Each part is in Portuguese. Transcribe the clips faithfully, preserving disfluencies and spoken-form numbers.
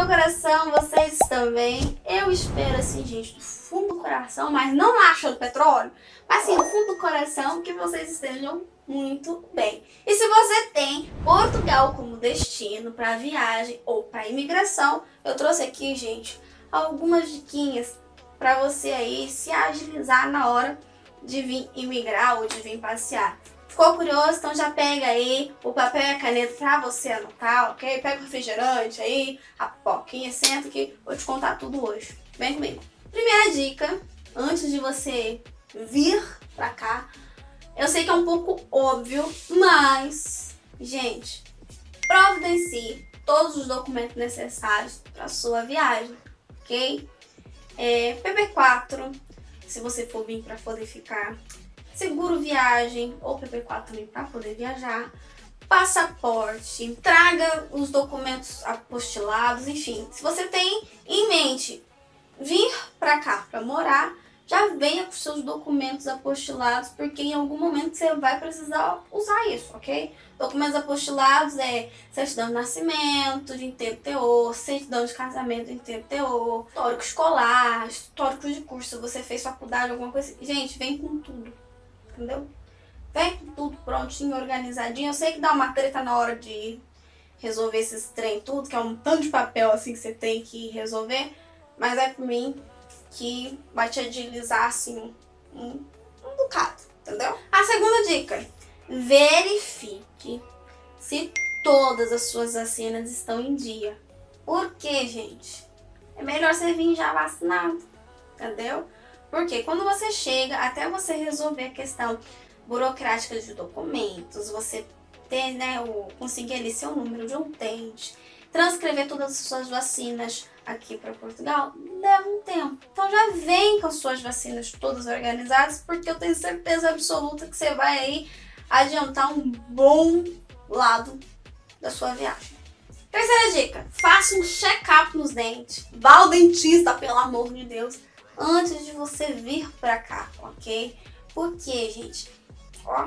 meu coração, vocês também. Eu espero assim, gente, do fundo do coração, mas não achando petróleo, mas assim, do fundo do coração, que vocês estejam muito bem. E se você tem Portugal como destino para viagem ou para imigração, eu trouxe aqui, gente, algumas diquinhas para você aí se agilizar na hora de vir imigrar ou de vir passear. Ficou curioso? Então já pega aí o papel e a caneta pra você anotar, ok? Pega o refrigerante aí, a pipoquinha, senta que vou te contar tudo hoje. Vem comigo. Primeira dica, antes de você vir pra cá, eu sei que é um pouco óbvio, mas, gente, providencie todos os documentos necessários para sua viagem, ok? É, P P quatro, se você for vir para poder ficar, seguro viagem ou P P quatro também para poder viajar, passaporte, traga os documentos apostilados, enfim, se você tem em mente vir para cá para morar, já venha com seus documentos apostilados, porque em algum momento você vai precisar usar isso, ok? Documentos apostilados é certidão de nascimento, de inteiro teor, certidão de casamento de inteiro teor, histórico escolar, histórico de curso, se você fez faculdade, alguma coisa assim. Gente, vem com tudo, entendeu? Vem com tudo prontinho, organizadinho. Eu sei que dá uma treta na hora de resolver esses trem tudo, que é um tanto de papel assim que você tem que resolver, mas é por mim que vai te agilizar assim um, um, um bocado, entendeu? A segunda dica, verifique se todas as suas vacinas estão em dia. Por quê, gente? É melhor você vir já vacinado, entendeu? Porque quando você chega, até você resolver a questão burocrática de documentos, você ter, né, o, conseguir ali seu número de utente, transcrever todas as suas vacinas aqui para Portugal, leva um tempo. Então já vem com as suas vacinas todas organizadas, porque eu tenho certeza absoluta que você vai aí adiantar um bom lado da sua viagem. Terceira dica, faça um check-up nos dentes. Vá ao dentista, pelo amor de Deus, antes de você vir para cá, ok? Porque, gente, ó,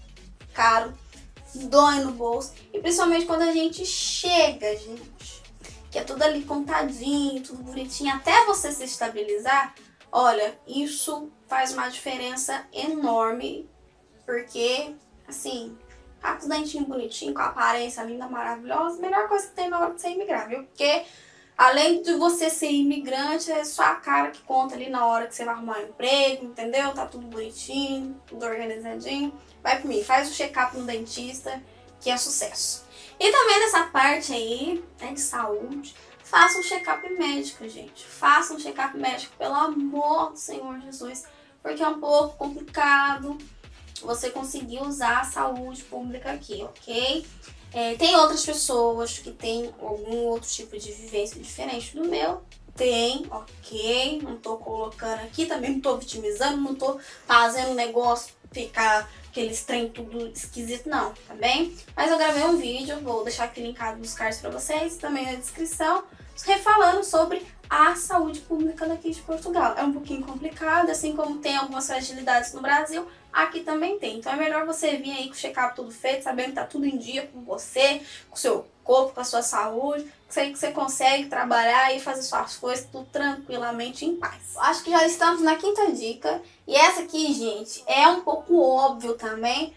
caro, dói no bolso, e principalmente quando a gente chega, gente, que é tudo ali contadinho, tudo bonitinho, até você se estabilizar, olha, isso faz uma diferença enorme, porque, assim, tá com os dentinhos bonitinhos, com a aparência linda, maravilhosa, a melhor coisa que tem na hora de você imigrar, viu? Porque, além de você ser imigrante, é só a cara que conta ali na hora que você vai arrumar um emprego, entendeu? Tá tudo bonitinho, tudo organizadinho. Vai por mim, faz o check-up no dentista, que é sucesso. E também nessa parte aí, né, de saúde, faça um check-up médico, gente. Faça um check-up médico, pelo amor do Senhor Jesus, porque é um pouco complicado você conseguir usar a saúde pública aqui, ok? É, tem outras pessoas que têm algum outro tipo de vivência diferente do meu. Tem, ok? Não tô colocando aqui, também não tô vitimizando, não tô fazendo o negócio ficar aqueles trem tudo esquisito, não, tá bem? Mas eu gravei um vídeo, vou deixar aqui linkado nos cards pra vocês, também na descrição, refalando sobre a saúde pública daqui de Portugal. É um pouquinho complicado, assim como tem algumas fragilidades no Brasil, aqui também tem. Então é melhor você vir aí com o check-up tudo feito, sabendo que tá tudo em dia com você, com o seu corpo, com a sua saúde, que você, que você consegue trabalhar e fazer suas coisas tudo tranquilamente em paz. Acho que já estamos na quinta dica, e essa aqui, gente, é um pouco óbvio também,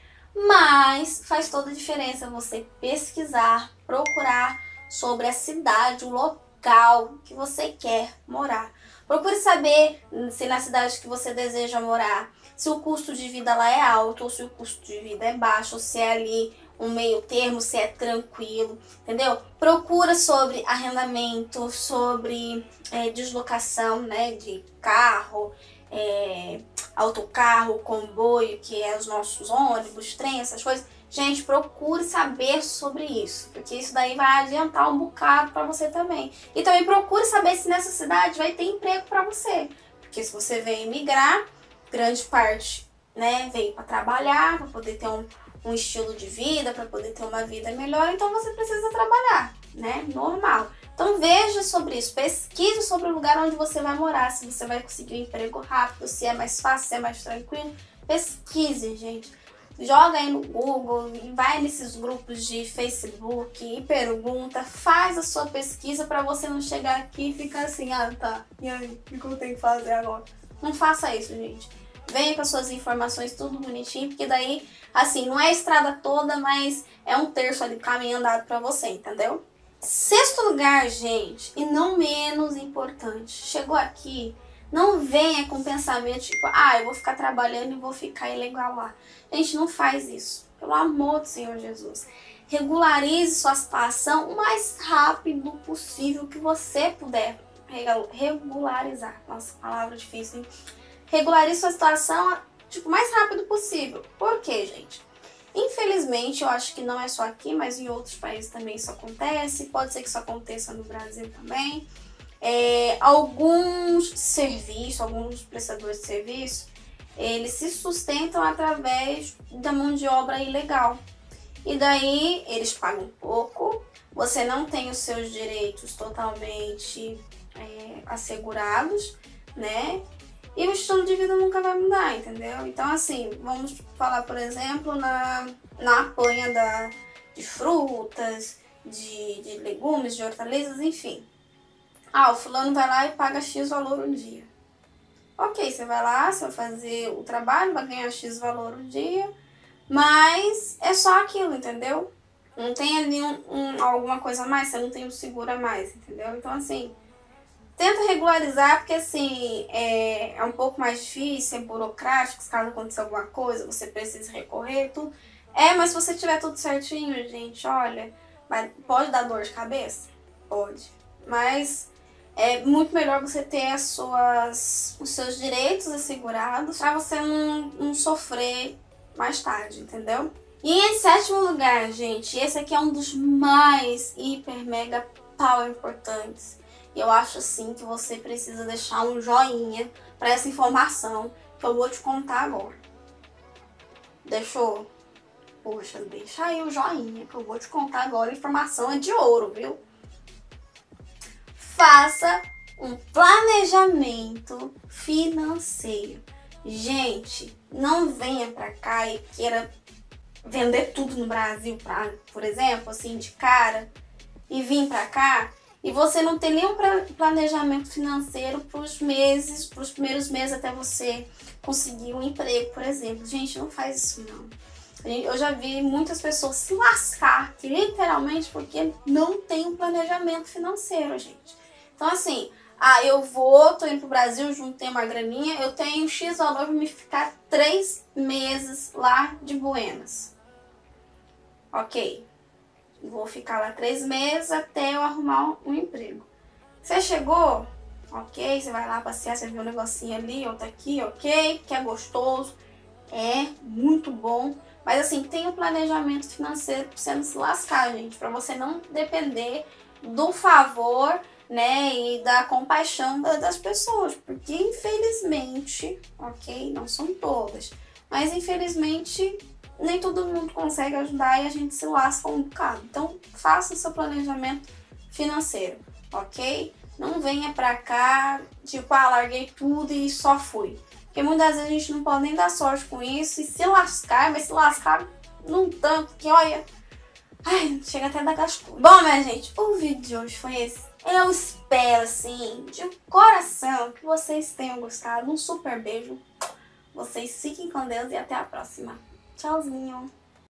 mas faz toda a diferença você pesquisar, procurar sobre a cidade, o local que você quer morar. Procure saber se na cidade que você deseja morar, se o custo de vida lá é alto ou se o custo de vida é baixo, ou se é ali um meio termo, se é tranquilo, entendeu? Procura sobre arrendamento, sobre é, deslocação, né, de carro, é, autocarro, comboio, que é os nossos ônibus, trem, essas coisas. Gente, procure saber sobre isso, porque isso daí vai adiantar um bocado para você também. E também procure saber se nessa cidade vai ter emprego para você, porque se você vem migrar, grande parte, né, veio para trabalhar, para poder ter um, um estilo de vida, para poder ter uma vida melhor, então você precisa trabalhar, né, normal. Então veja sobre isso, pesquise sobre o lugar onde você vai morar, se você vai conseguir um emprego rápido, se é mais fácil, se é mais tranquilo, pesquise, gente. joga aí no Google, vai nesses grupos de Facebook e pergunta, faz a sua pesquisa para você não chegar aqui e ficar assim, ah tá, e aí, o que eu tenho que fazer agora? Não faça isso, gente. Venha com as suas informações tudo bonitinho, porque daí, assim, não é a estrada toda, mas é um terço ali do caminho andado para você, entendeu? Sexto lugar, gente, e não menos importante, chegou aqui, não venha com pensamento tipo, ah, eu vou ficar trabalhando e vou ficar ilegal lá. Gente, não faz isso. Pelo amor do Senhor Jesus. Regularize sua situação o mais rápido possível que você puder. Regularizar. Nossa, palavra difícil, hein? Regularize sua situação tipo, o mais rápido possível. Por quê, gente? Infelizmente, eu acho que não é só aqui, mas em outros países também isso acontece. Pode ser que isso aconteça no Brasil também. É, alguns serviços, alguns prestadores de serviço, eles se sustentam através da mão de obra ilegal. E daí eles pagam pouco, você não tem os seus direitos totalmente é, assegurados, né? E o estilo de vida nunca vai mudar, entendeu? Então, assim, vamos falar, por exemplo, na, na apanha da, de frutas, de, de legumes, de hortaliças, enfim. Ah, o fulano vai lá e paga X valor um dia. Ok, você vai lá, você vai fazer o trabalho, vai ganhar X valor um dia, mas é só aquilo, entendeu? Não tem ali um, um, alguma coisa a mais, você não tem um seguro a mais, entendeu? Então, assim, tenta regularizar, porque, assim, é, é um pouco mais difícil, é burocrático, se caso aconteça alguma coisa, você precisa recorrer, tudo. É, mas se você tiver tudo certinho, gente, olha, vai, pode dar dor de cabeça? Pode. Mas é muito melhor você ter as suas, os seus direitos assegurados para você não, não sofrer mais tarde, entendeu? E em sétimo lugar, gente, esse aqui é um dos mais hiper mega power importantes. E eu acho assim que você precisa deixar um joinha para essa informação que eu vou te contar agora. Deixou? Poxa, deixa aí o joinha que eu vou te contar agora. A informação é de ouro, viu? Faça um planejamento financeiro. Gente, não venha pra cá e queira vender tudo no Brasil, pra, por exemplo, assim, de cara, e vir pra cá e você não ter nenhum planejamento financeiro pros meses, pros primeiros meses até você conseguir um emprego, por exemplo. Gente, não faz isso não. Eu já vi muitas pessoas se lascar, literalmente, porque não tem um planejamento financeiro, gente. Então, assim, ah, eu vou, tô indo pro Brasil, juntei uma graninha, eu tenho X valor pra me ficar três meses lá de Buenas. Ok. Vou ficar lá três meses até eu arrumar um emprego. Você chegou? Ok, você vai lá passear, você vê um negocinho ali, outro aqui, ok, que é gostoso, é muito bom. Mas assim, tem um planejamento financeiro pra você não se lascar, gente, pra você não depender do favor, né, e da compaixão das pessoas, porque infelizmente, ok, não são todas, mas infelizmente nem todo mundo consegue ajudar e a gente se lasca um bocado. Então, faça o seu planejamento financeiro, ok? Não venha pra cá, tipo, ah, larguei tudo e só fui. Porque muitas vezes a gente não pode nem dar sorte com isso e se lascar, mas se lascar num tanto que, olha, ai, chega até a dar gastura. Bom, minha gente, o vídeo de hoje foi esse. Eu espero, assim, de coração, que vocês tenham gostado. Um super beijo. Vocês fiquem com Deus e até a próxima. Tchauzinho.